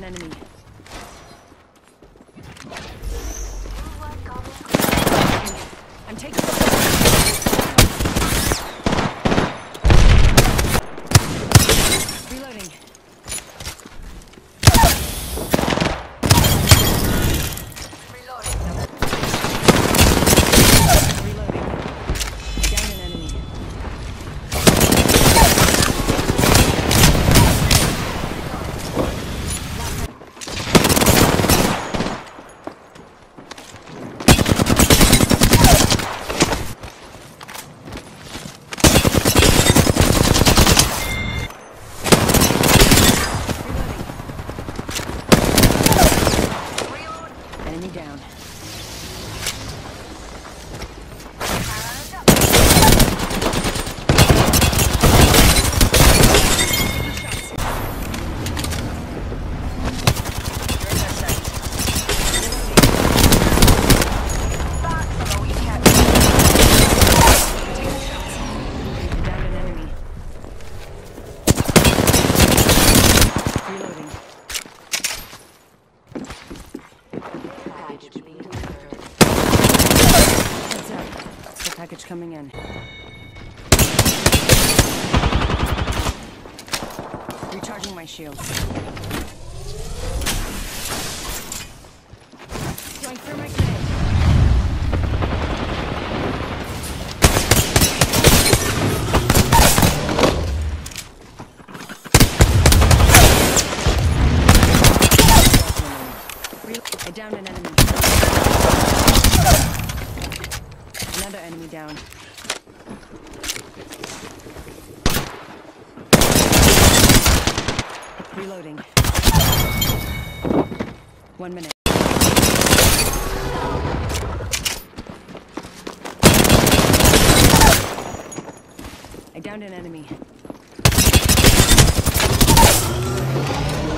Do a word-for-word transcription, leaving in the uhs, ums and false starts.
enemy. I'm taking reloading. Enemy down. Package coming in. Recharging my shields. Going through my grenade. I downed an enemy. Another enemy down. Reloading. One minute. I downed an enemy.